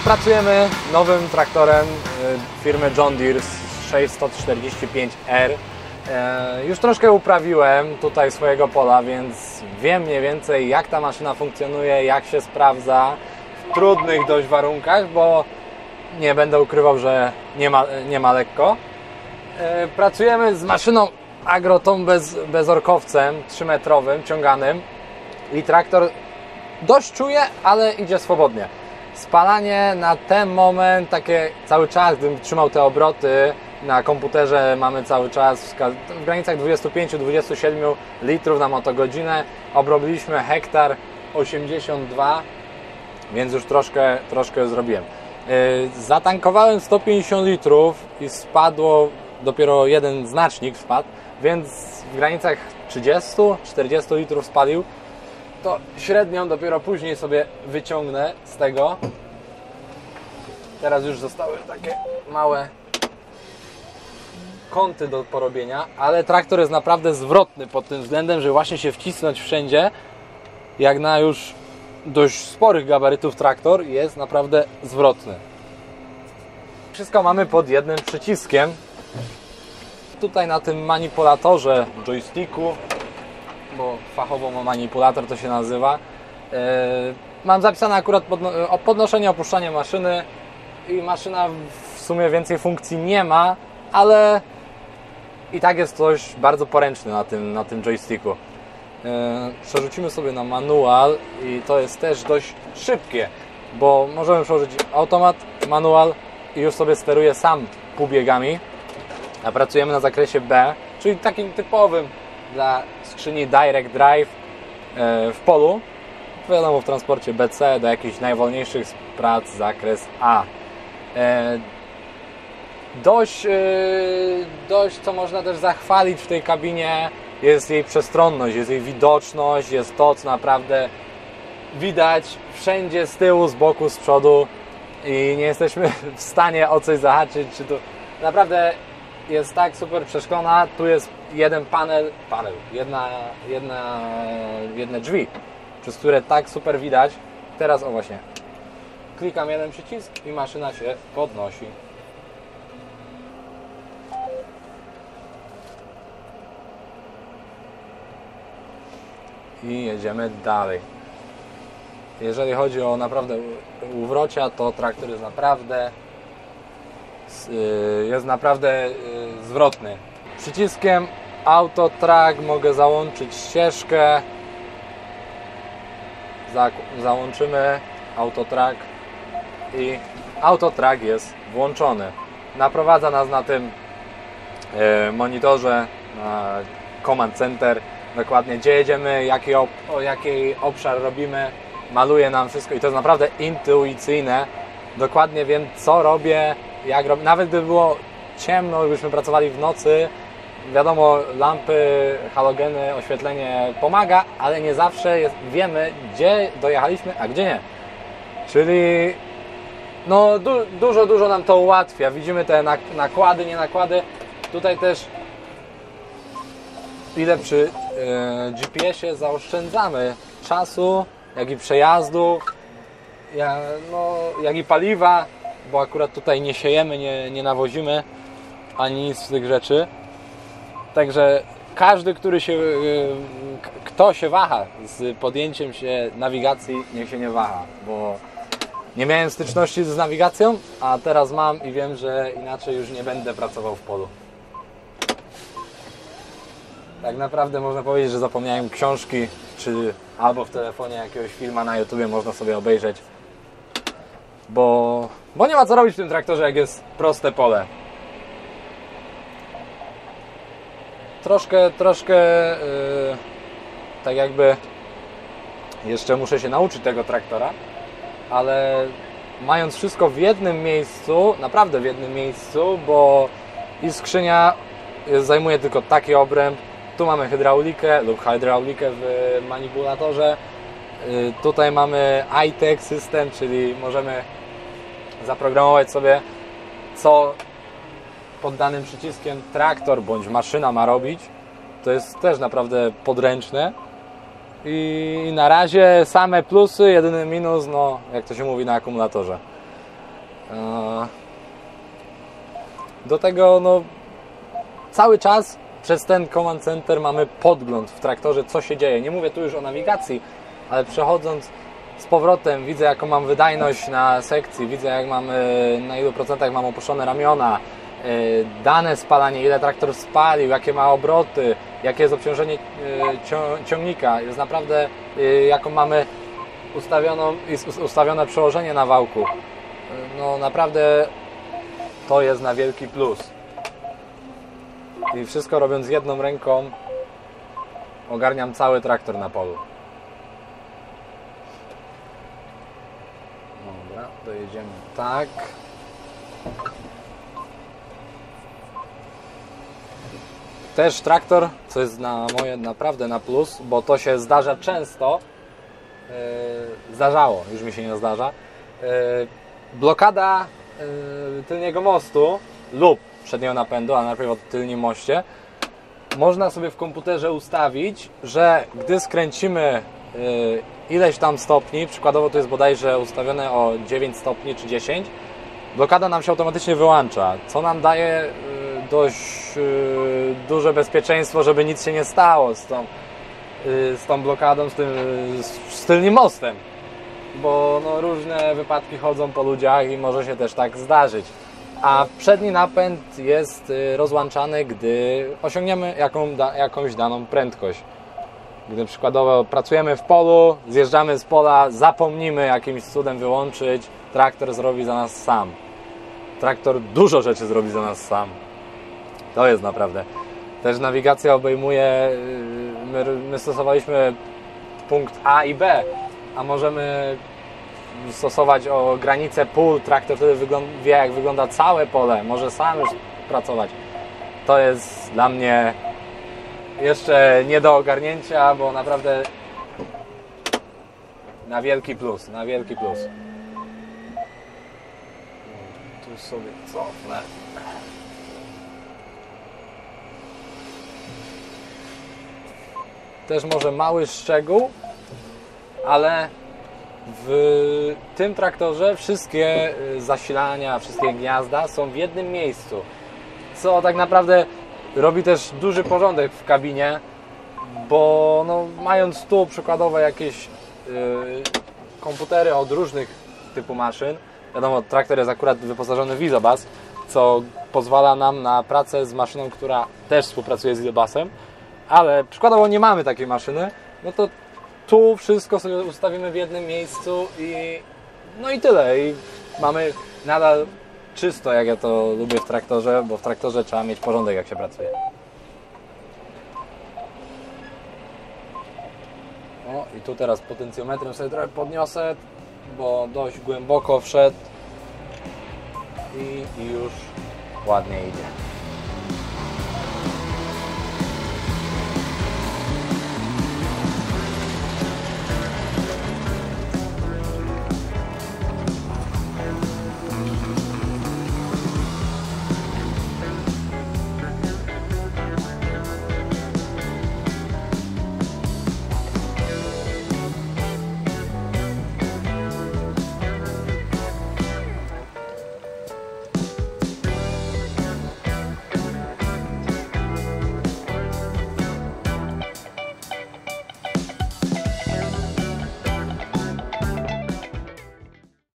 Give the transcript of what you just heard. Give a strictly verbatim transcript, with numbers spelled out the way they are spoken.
Pracujemy nowym traktorem firmy John Deere sześćset czterdzieści pięć R. Już troszkę uprawiłem tutaj swojego pola, więc wiem mniej więcej, jak ta maszyna funkcjonuje, jak się sprawdza w trudnych dość warunkach, bo nie będę ukrywał, że nie ma, nie ma lekko. Pracujemy z maszyną Agrotą bez, bezorkowcem trzymetrowym, ciąganym i traktor dość czuje, ale idzie swobodnie. Spalanie na ten moment takie cały czas, gdybym trzymał te obroty na komputerze, mamy cały czas w granicach dwudziestu pięciu do dwudziestu siedmiu litrów na motogodzinę. Obrobiliśmy hektar osiemdziesiąt dwa, więc już troszkę, troszkę zrobiłem. Yy, zatankowałem sto pięćdziesiąt litrów i spadło, dopiero jeden znacznik spadł, więc w granicach trzydziestu do czterdziestu litrów spalił. To średnią dopiero później sobie wyciągnę z tego. Teraz już zostały takie małe kąty do porobienia, ale traktor jest naprawdę zwrotny pod tym względem, że właśnie się wcisnąć wszędzie, jak na już dość sporych gabarytów traktor, jest naprawdę zwrotny. Wszystko mamy pod jednym przyciskiem. Tutaj na tym manipulatorze, joysticku, bo fachowo manipulator to się nazywa, yy, mam zapisane akurat podno podnoszenie, opuszczanie maszyny i maszyna w sumie więcej funkcji nie ma, ale i tak jest coś bardzo poręczny na tym, na tym joysticku. Yy, przerzucimy sobie na manual i to jest też dość szybkie, bo możemy przełożyć automat, manual i już sobie steruję sam półbiegami, a pracujemy na zakresie B, czyli takim typowym dla skrzyni Direct Drive w polu. Wiadomo, w transporcie B C do jakichś najwolniejszych prac zakres A. Dość, dość co można też zachwalić w tej kabinie, jest jej przestronność, jest jej widoczność, jest to, co naprawdę widać wszędzie z tyłu, z boku, z przodu i nie jesteśmy w stanie o coś zahaczyć, czy tu naprawdę jest tak super przeszklona. Tu jest jeden panel, panel jedna, jedna, jedne drzwi, przez które tak super widać. Teraz o właśnie, klikam jeden przycisk i maszyna się podnosi. I jedziemy dalej. Jeżeli chodzi o naprawdę uwrocia, to traktor jest naprawdę jest naprawdę zwrotny. Przyciskiem Auto Track mogę załączyć ścieżkę. Załączymy Auto Track i Auto Track jest włączony. Naprowadza nas na tym monitorze na Command Center dokładnie, gdzie jedziemy, jaki, ob, jaki obszar robimy. Maluje nam wszystko i to jest naprawdę intuicyjne. Dokładnie wiem, co robię, jak robię. Nawet gdyby było ciemno, gdybyśmy pracowali w nocy, wiadomo, lampy, halogeny, oświetlenie pomaga, ale nie zawsze jest, wiemy, gdzie dojechaliśmy, a gdzie nie. Czyli no, du dużo, dużo nam to ułatwia. Widzimy te nakłady, nie nakłady. Tutaj też ile przy yy, G P S-ie zaoszczędzamy czasu, jak i przejazdu, jak, no, jak i paliwa, bo akurat tutaj nie siejemy, nie, nie nawozimy ani nic z tych rzeczy. Także każdy, który się, kto się waha z podjęciem się nawigacji, niech się nie waha, bo nie miałem styczności z nawigacją, a teraz mam i wiem, że inaczej już nie będę pracował w polu. Tak naprawdę można powiedzieć, że zapomniałem książki, czy albo w telefonie jakiegoś filma na YouTubie można sobie obejrzeć, bo, bo nie ma co robić w tym traktorze, jak jest proste pole. Troszkę, troszkę yy, tak jakby jeszcze muszę się nauczyć tego traktora, ale mając wszystko w jednym miejscu, naprawdę w jednym miejscu, bo i skrzynia zajmuje tylko taki obręb, tu mamy hydraulikę lub hydraulikę w manipulatorze, yy, tutaj mamy iTech system, czyli możemy zaprogramować sobie, co pod danym przyciskiem traktor bądź maszyna ma robić. To jest też naprawdę podręczne i na razie same plusy, jedyny minus, no jak to się mówi, na akumulatorze. Do tego no, cały czas przez ten command center mamy podgląd w traktorze, co się dzieje. Nie mówię tu już o nawigacji, ale przechodząc z powrotem widzę, jaką mam wydajność na sekcji, widzę, jak mamy, na ilu procentach mam opuszczone ramiona, dane spalanie, ile traktor spalił, jakie ma obroty, jakie jest obciążenie ciągnika, jest naprawdę, jaką mamy ustawioną, ustawione przełożenie na wałku. No naprawdę to jest na wielki plus. I wszystko robiąc jedną ręką ogarniam cały traktor na polu. Dobra, dojedziemy tak. Też traktor, co jest na moje naprawdę na plus, bo to się zdarza często. Yy, zdarzało, już mi się nie zdarza. Yy, blokada yy, tylniego mostu lub przedniego napędu, a najpierw o tylnym moście. Można sobie w komputerze ustawić, że gdy skręcimy yy, ileś tam stopni, przykładowo to jest bodajże ustawione o dziewięć stopni czy dziesięć, blokada nam się automatycznie wyłącza, co nam daje yy, dość yy, duże bezpieczeństwo, żeby nic się nie stało z tą, yy, z tą blokadą, z tym yy, z tylnym mostem, bo no, różne wypadki chodzą po ludziach i może się też tak zdarzyć. A przedni napęd jest rozłączany, gdy osiągniemy jaką, da, jakąś daną prędkość. Gdy przykładowo pracujemy w polu, zjeżdżamy z pola, zapomnimy jakimś cudem wyłączyć, traktor zrobi za nas sam. Traktor dużo rzeczy zrobi za nas sam. To jest naprawdę. Też nawigacja obejmuje, my, my stosowaliśmy punkt A i B, a możemy stosować o granicę pól, traktor wtedy wie, jak wygląda całe pole, może sam już pracować. To jest dla mnie jeszcze nie do ogarnięcia, bo naprawdę na wielki plus, na wielki plus. Tu sobie cofnę. Też może mały szczegół, ale w tym traktorze wszystkie zasilania, wszystkie gniazda są w jednym miejscu, co tak naprawdę robi też duży porządek w kabinie, bo no, mając tu przykładowo jakieś yy, komputery od różnych typu maszyn, wiadomo, traktor jest akurat wyposażony w Isobus, co pozwala nam na pracę z maszyną, która też współpracuje z Isobusem, ale przykładowo nie mamy takiej maszyny, no to tu wszystko sobie ustawimy w jednym miejscu i no i tyle. I mamy nadal czysto, jak ja to lubię w traktorze, bo w traktorze trzeba mieć porządek, jak się pracuje. O, i tu teraz potencjometrem sobie trochę podniosę, bo dość głęboko wszedł i, i już ładnie idzie.